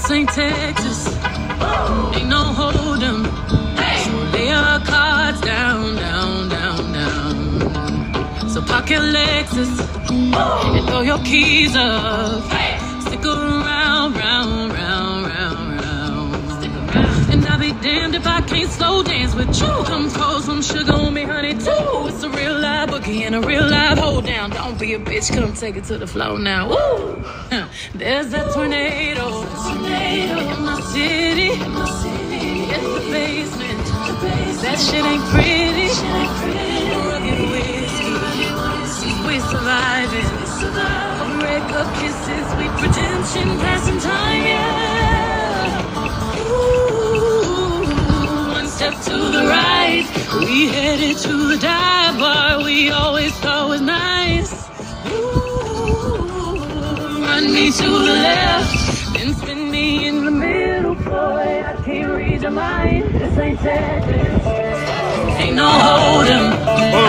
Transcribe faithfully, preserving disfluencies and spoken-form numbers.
This ain't Texas, ain't no hold'em. So lay your cards down, down, down, down. So park your Lexus and throw your keys up. Stick around, round, round, round, round. Stick around. And I'll be damned if I can't slow dance with you. Come pour some sugar on me, honey, too. It's a real live boogie and a real live hold down. Don't be a bitch, come take it to the floor now. Woo! There's that tornado, tornado in my city. In my city. It's the basement. The basement. That shit ain't pretty. Shit ain't pretty. Rugged whiskey. We surviving. We surviving. Break up kisses, sweet redemption, passing time, yeah. Ooh, one step to the right. We headed to the dive bar we always thought was nice. Run me to the left, then spin me in the middle, boy. I can't read your mind. This ain't Texas, ain't no hold'em.